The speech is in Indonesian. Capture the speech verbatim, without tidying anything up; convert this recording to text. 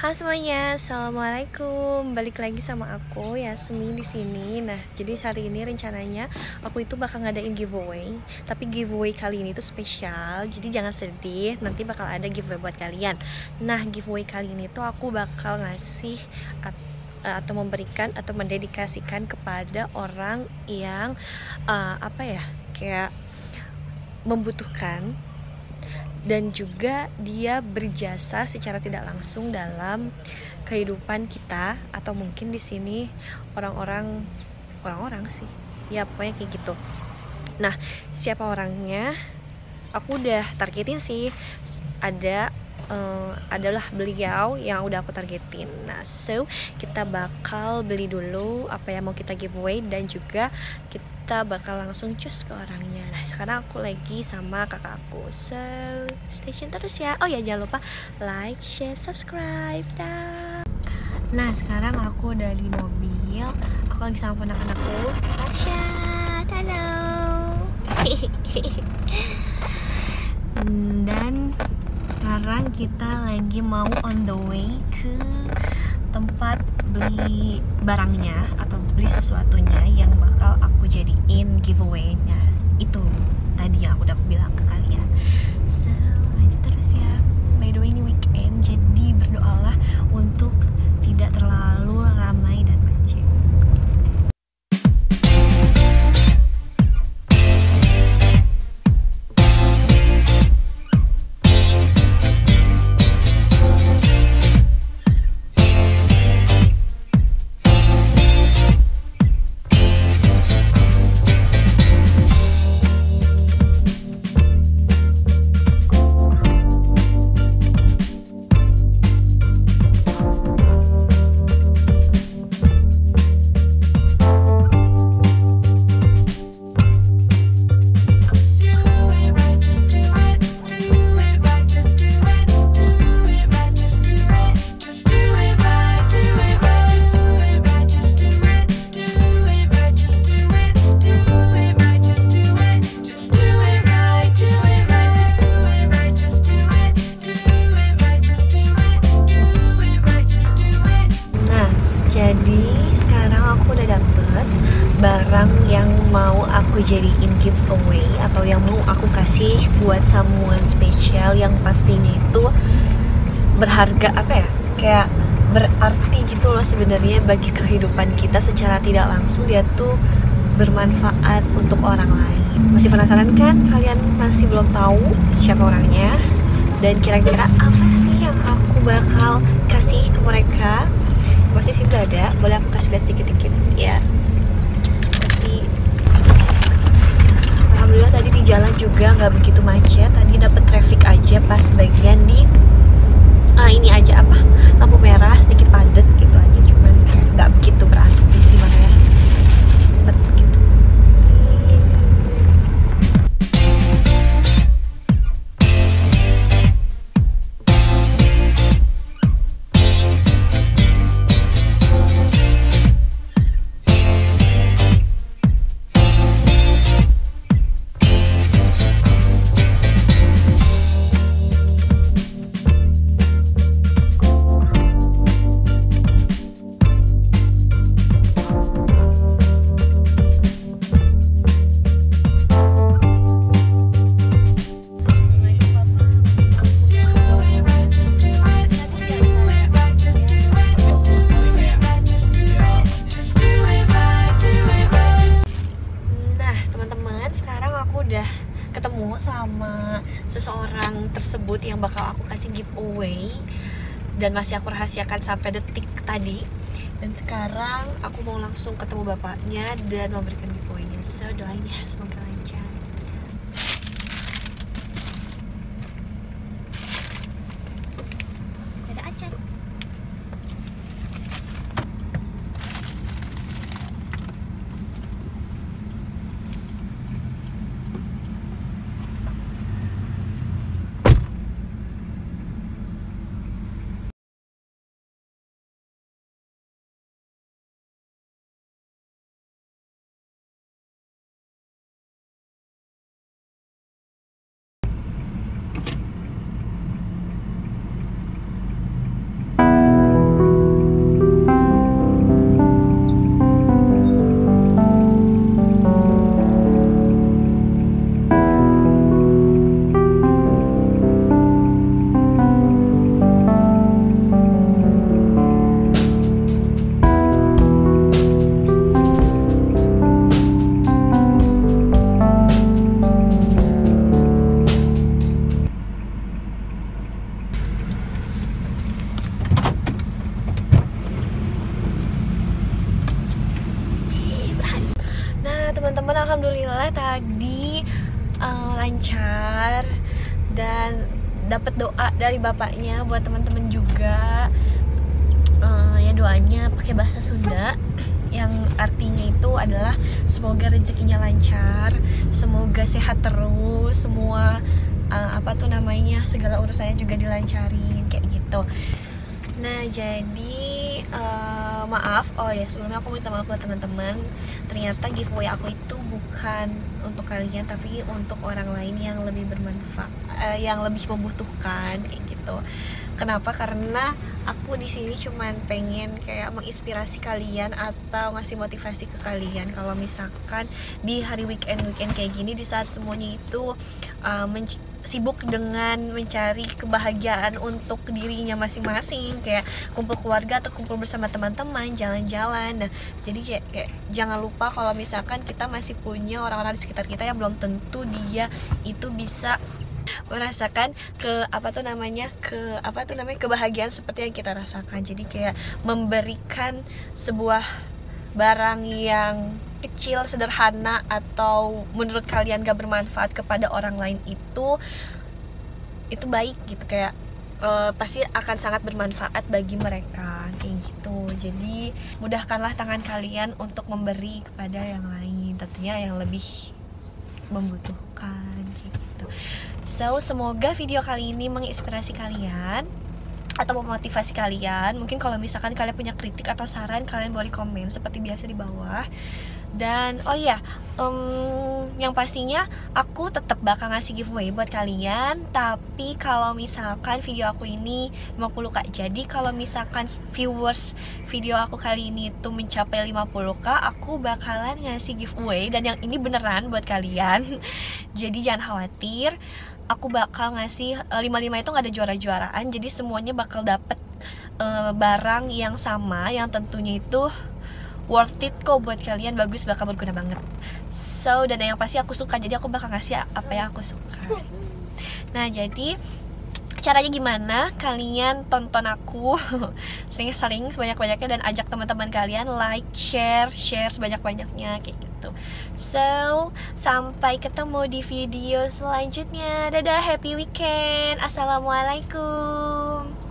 Halo semuanya, assalamualaikum. Balik lagi sama aku Yasmi di sini. Nah, jadi hari ini rencananya aku itu bakal ngadain giveaway. Tapi giveaway kali ini tuh spesial. Jadi jangan sedih, nanti bakal ada giveaway buat kalian. Nah, giveaway kali ini tuh aku bakal ngasih at- atau memberikan atau mendedikasikan kepada orang yang uh, apa ya, kayak membutuhkan dan juga dia berjasa secara tidak langsung dalam kehidupan kita, atau mungkin di sini orang-orang orang-orang sih ya, pokoknya kayak gitu. Nah, siapa orangnya aku udah targetin sih, ada uh, adalah beliau yang udah aku targetin. Nah, so kita bakal beli dulu apa yang mau kita giveaway dan juga kita kita bakal langsung cus ke orangnya. Nah, sekarang aku lagi sama kakak aku, so stay tune terus ya. Oh ya, jangan lupa like, share, subscribe. Dah. Nah, sekarang aku udah di mobil. Aku lagi sama ponakan aku, Arsya. Halo. Dan sekarang kita lagi mau on the way ke tempat beli barangnya atau beli sesuatunya yang bakal aku jadiin giveaway-nya. Itu tadi yang udah aku bilang ke kalian. So, lanjut terus ya. By the way, ini weekend, jadi berdoalah untuk tidak terlalu ramai dan macet. Barang yang mau aku jadiin giveaway atau yang mau aku kasih buat someone spesial yang pastinya itu berharga, apa ya, kayak berarti gitu loh sebenarnya bagi kehidupan kita secara tidak langsung. Dia tuh bermanfaat untuk orang lain. Masih penasaran kan? Kalian masih belum tahu siapa orangnya dan kira-kira apa sih yang aku bakal kasih ke mereka? Pasti sih udah ada, boleh aku kasih lihat dikit-dikit ya. Alhamdulillah tadi di jalan juga nggak begitu macet. Tadi dapet traffic aja pas bagian di ah ini aja apa lampu merah sedikit padat gitu aja, cuman nggak begitu berarti gimana ya. Betul gitu. Ketemu sama seseorang tersebut yang bakal aku kasih giveaway dan masih aku rahasiakan sampai detik tadi. Dan sekarang aku mau langsung ketemu bapaknya dan memberikan giveaway-nya. So doain ya, semoga lancar. teman-teman, alhamdulillah tadi uh, lancar dan dapat doa dari bapaknya buat teman-teman juga. Uh, ya doanya pakai bahasa Sunda yang artinya itu adalah semoga rezekinya lancar, semoga sehat terus, semua uh, apa tuh namanya, segala urusannya juga dilancarin kayak gitu. Nah jadi uh, maaf, oh ya sebelumnya aku minta maaf buat teman-teman. Ternyata giveaway aku itu bukan untuk kalian, tapi untuk orang lain yang lebih bermanfaat, uh, yang lebih membutuhkan kayak gitu. Kenapa? Karena aku di sini cuman pengen kayak menginspirasi kalian atau ngasih motivasi ke kalian kalau misalkan di hari weekend weekend kayak gini, di saat semuanya itu uh, sibuk dengan mencari kebahagiaan untuk dirinya masing-masing, kayak kumpul keluarga atau kumpul bersama teman-teman, jalan-jalan. Nah, jadi kayak, kayak jangan lupa kalau misalkan kita masih punya orang-orang di sekitar kita yang belum tentu dia itu bisa merasakan ke apa tuh namanya ke apa tuh namanya kebahagiaan seperti yang kita rasakan. Jadi kayak memberikan sebuah barang yang kecil, sederhana, atau menurut kalian gak bermanfaat kepada orang lain itu itu baik gitu, kayak uh, pasti akan sangat bermanfaat bagi mereka kayak gitu. Jadi mudahkanlah tangan kalian untuk memberi kepada yang lain, tentunya yang lebih membutuhkan gitu. So semoga video kali ini menginspirasi kalian atau memotivasi kalian. Mungkin kalau misalkan kalian punya kritik atau saran, kalian boleh komen seperti biasa di bawah. Dan oh iya, um, yang pastinya aku tetap bakal ngasih giveaway buat kalian. Tapi kalau misalkan video aku ini lima puluh k, jadi kalau misalkan viewers video aku kali ini tuh mencapai lima puluh k, aku bakalan ngasih giveaway. Dan yang ini beneran buat kalian. Jadi jangan khawatir, aku bakal ngasih lima puluh lima itu gak ada juara-juaraan. Jadi semuanya bakal dapet uh, barang yang sama, yang tentunya itu worth it kok buat kalian, bagus, bakal berguna banget. So, dan yang pasti aku suka, jadi aku bakal ngasih apa yang aku suka. Nah, jadi caranya gimana? Kalian tonton aku sering-sering sebanyak-banyaknya dan ajak teman-teman kalian like, share, share sebanyak-banyaknya kayak gitu. So, sampai ketemu di video selanjutnya. Dadah, happy weekend. Assalamualaikum.